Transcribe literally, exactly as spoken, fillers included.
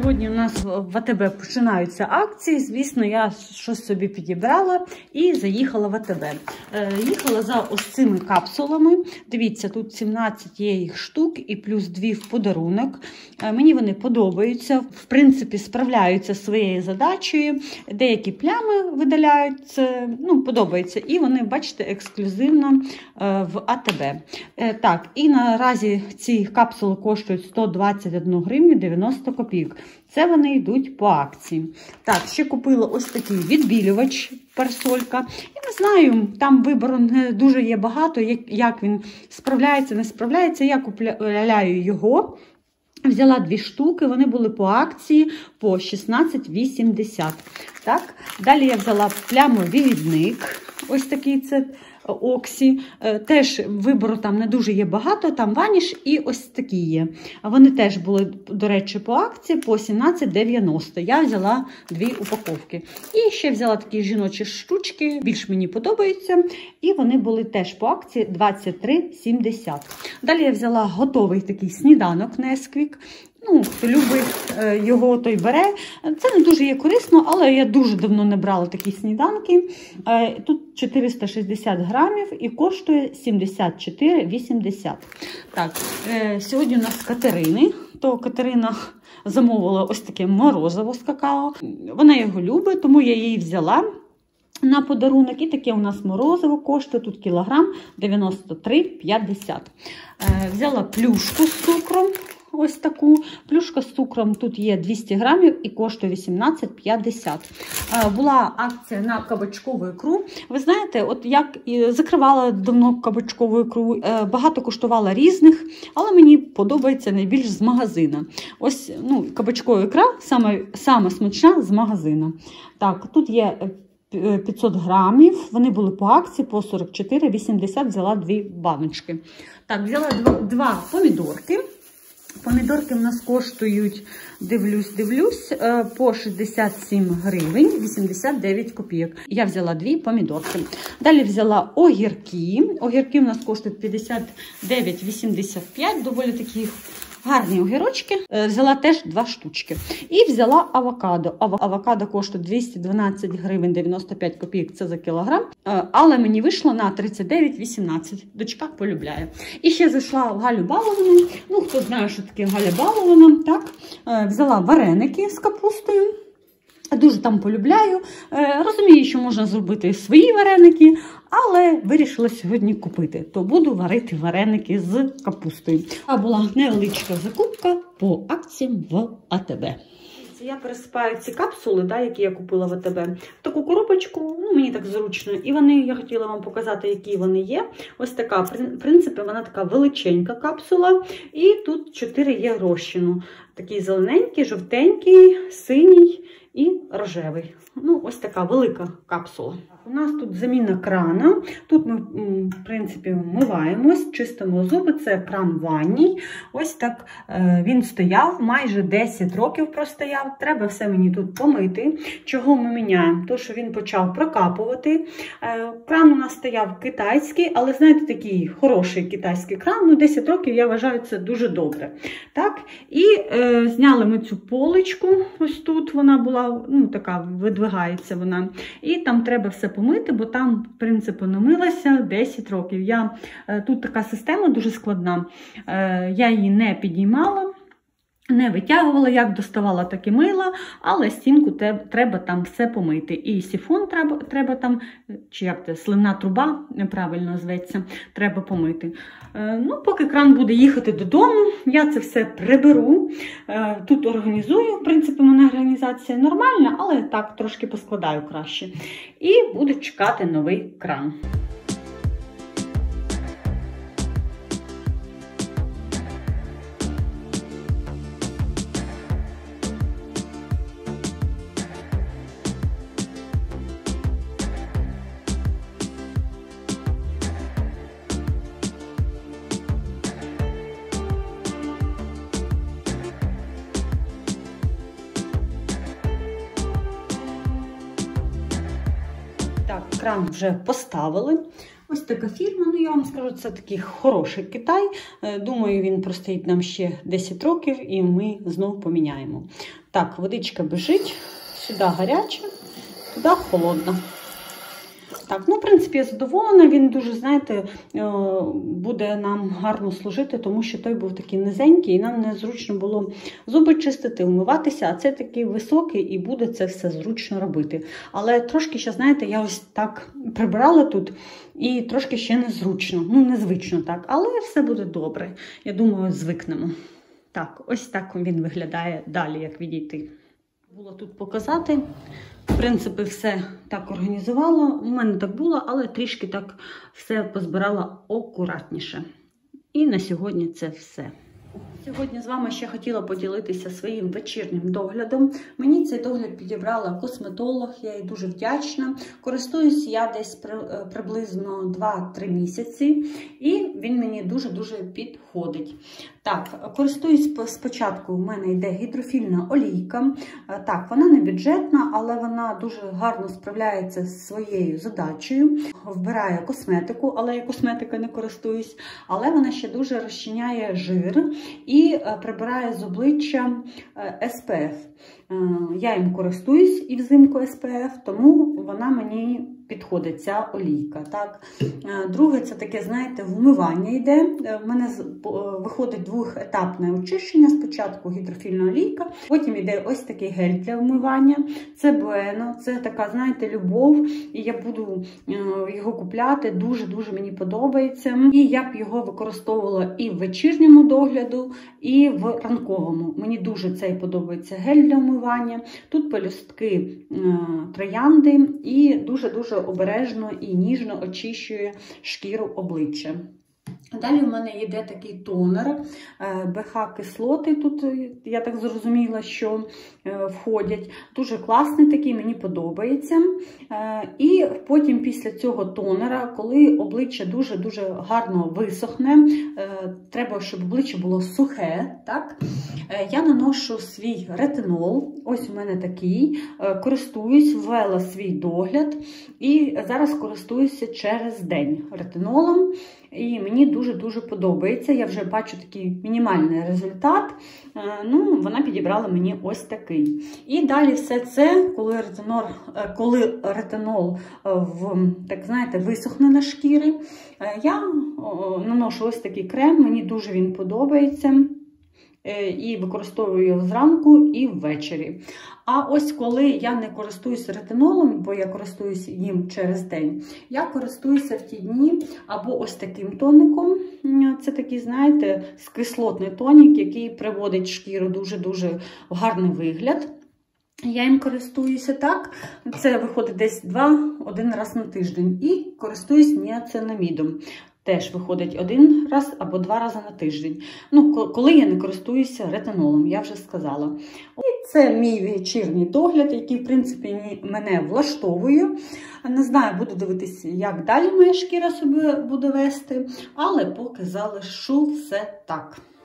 Сьогодні у нас в АТБ починаються акції. Звісно, я щось собі підібрала і заїхала в АТБ. Їхала за ось цими капсулами. Дивіться, тут сімнадцять є їх штук і плюс дві в подарунок. Мені вони подобаються. В принципі, справляються зі своєю задачею. Деякі плями видаляються. Ну, подобається. І вони, бачите, ексклюзивно в АТБ. Так, і наразі ці капсули коштують сто двадцять одну гривню дев'яносто копійок. Це вони йдуть по акції. Так, ще купила ось такий відбілювач парасолька. Я не знаю, там вибору не дуже є багато, як, як він справляється, не справляється. Я купляю його. Взяла дві штуки, вони були по акції по шістнадцять вісімдесят. Так, далі я взяла плямовивідник. Ось такий це Оксі. Теж вибору там не дуже є багато, там ваніш і ось такі є. Вони теж були, до речі, по акції по сімнадцять дев'яносто. Я взяла дві упаковки. І ще взяла такі жіночі штучки, більш мені подобаються. І вони були теж по акції двадцять три сімдесят. Далі я взяла готовий такий сніданок Nesquik. Ну, хто любить його, той бере. Це не дуже є корисно, але я дуже давно не брала такі сніданки. Тут чотириста шістдесят грамів і коштує сімдесят чотири вісімдесят. Так, сьогодні у нас Катерини. То Катерина замовила ось таке морозиво з какао. Вона його любить, тому я її взяла на подарунок. І таке у нас морозиво коштує, тут кілограм дев'яносто три п'ятдесят. Взяла плюшку з цукром. Ось таку. Плюшка з цукром тут є двісті грамів і коштує вісімнадцять п'ятдесят. Була акція на кабачкову ікру. Ви знаєте, от як закривала давно кабачкову ікру, багато коштувала різних, але мені подобається найбільш з магазина. Ось, ну, кабачкова ікра саме, саме смачна з магазина. Так, тут є п'ятсот грамів, вони були по акції по сорок чотири вісімдесят, взяла дві баночки. Так, взяла два, два помідорки. Помідорки в нас коштують, дивлюсь, дивлюсь, по шістдесят сім гривень вісімдесят дев'ять копійок. Я взяла дві помідорки. Далі взяла огірки. Огірки в нас коштують п'ятдесят дев'ять вісімдесят п'ять, доволі такі гарні огірочки. Взяла теж два штучки. І взяла авокадо. Авокадо коштує двісті дванадцять гривень дев'яносто п'ять копійок, це за кілограм. Але мені вийшло на тридцять дев'ять вісімнадцять. Дочка полюбляє. І ще зайшла в Галю Баловану. Ну, хто знає, що таке Галя Балована. Так, взяла вареники з капустою. Дуже там полюбляю. Розумію, що можна зробити свої вареники, але вирішила сьогодні купити. То буду варити вареники з капустою. А була невеличка закупка по акціям в АТБ. Я пересипаю ці капсули, да, які я купила в АТБ, в таку коробочку, ну, мені так зручно. І вони, я хотіла вам показати, які вони є. Ось така, в принципі, вона така величенька капсула. І тут чотири є розчину. Такий зелененький, жовтенький, синій і рожевий. Ну, ось така велика капсула. У нас тут заміна крана. Тут ми, в принципі, вмиваємось, чистимо зуби. Це кран ванній. Ось так він стояв, майже десять років простояв. Треба все мені тут помити. Чого ми міняємо? То, що він почав прокапувати. Кран у нас стояв китайський, але, знаєте, такий хороший китайський кран. Ну, десять років, я вважаю, це дуже добре. Так? І е, зняли ми цю поличку. Ось тут вона була, ну, така, видвигається вона. І там треба все помити, бо там, в принципі, намилася десять років. Я, тут така система дуже складна. Я її не підіймала, не витягувала, як доставала, так і мила, але стінку треба там все помити. І сифон треба, треба там, чи як це, сливна труба, неправильно зветься, треба помити. Ну, поки кран буде їхати додому, я це все приберу, тут організую. В принципі, у мене організація нормальна, але так, трошки поскладаю краще. І буду чекати новий кран. Так, кран вже поставили. Ось така фірма, ну я вам скажу, це такий хороший Китай. Думаю, він простоїть нам ще десять років і ми знову поміняємо. Так, водичка біжить, сюди гаряча, туди холодна. Так, ну, в принципі, я задоволена, він дуже, знаєте, буде нам гарно служити, тому що той був такий низенький, і нам незручно було зуби чистити, вмиватися, а це такий високий, і буде це все зручно робити. Але трошки ще, знаєте, я ось так прибирала тут, і трошки ще незручно, ну, незвично так, але все буде добре. Я думаю, звикнемо. Так, ось так він виглядає далі, як відійти. Було тут показати. В принципі, все так організувала. У мене так було, але трішки так все позбирала акуратніше. І на сьогодні це все. Сьогодні з вами ще хотіла поділитися своїм вечірнім доглядом. Мені цей догляд підібрала косметолог, я їй дуже вдячна. Користуюсь я десь приблизно два-три місяці, і він мені дуже-дуже підходить. Так, користуюсь спочатку, у мене йде гідрофільна олійка. Так, вона не бюджетна, але вона дуже гарно справляється з своєю задачею. Вбирає косметику, але я косметикою не користуюсь. Але вона ще дуже розчиняє жир і прибирає з обличчя ес пе еф. Я їм користуюсь і взимку ес пе еф, тому вона мені підходить, ця олійка. Так. Друге, це таке, знаєте, вмивання йде. В мене виходить двохетапне очищення. Спочатку гідрофільна олійка, потім йде ось такий гель для вмивання. Це Bueno, це така, знаєте, любов. І я буду його купляти, дуже-дуже мені подобається. І я б його використовувала і в вечірньому догляду, і в ранковому. Мені дуже цей подобається гель для вмивання. Тут пелюстки троянди і дуже-дуже обережно і ніжно очищує шкіру обличчя. Далі в мене йде такий тонер, бе ха-кислоти, тут, я так зрозуміла, що входять. Дуже класний такий, мені подобається. І потім після цього тонера, коли обличчя дуже-дуже гарно висохне, треба, щоб обличчя було сухе, так? Я наношу свій ретинол, ось у мене такий, користуюсь, ввела свій догляд і зараз користуюся через день ретинолом. І мені дуже-дуже подобається. Я вже бачу такий мінімальний результат. Ну, вона підібрала мені ось такий. І далі все це, коли ретинол, коли ретинол в, так знаєте, висохне на шкірі, я наношу ось такий крем, мені дуже він подобається. І використовую його зранку і ввечері. А ось коли я не користуюся ретинолом, бо я користуюся їм через день, я користуюся в ті дні або ось таким тоником. Це такий, знаєте, кислотний тонік, який приводить шкіру дуже-дуже в гарний вигляд. Я їм користуюся так, це виходить десь два-один раз на тиждень. І користуюсь ніацинамідом. Теж виходить один раз або два рази на тиждень. Ну, коли я не користуюся ретинолом, я вже сказала. І це мій вечірній догляд, який, в принципі, мене влаштовує. Не знаю, буду дивитися, як далі моя шкіра себе буде вести, але поки залишу все так.